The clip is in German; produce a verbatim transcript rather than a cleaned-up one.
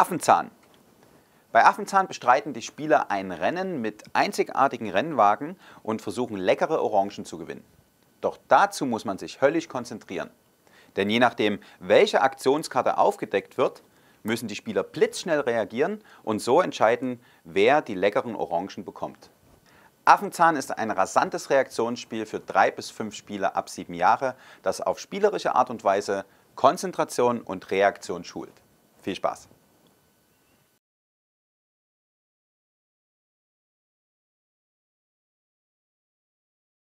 Affenzahn. Bei Affenzahn bestreiten die Spieler ein Rennen mit einzigartigen Rennwagen und versuchen leckere Orangen zu gewinnen. Doch dazu muss man sich höllisch konzentrieren. Denn je nachdem, welche Aktionskarte aufgedeckt wird, müssen die Spieler blitzschnell reagieren und so entscheiden, wer die leckeren Orangen bekommt. Affenzahn ist ein rasantes Reaktionsspiel für drei bis fünf Spieler ab sieben Jahre, das auf spielerische Art und Weise Konzentration und Reaktion schult. Viel Spaß!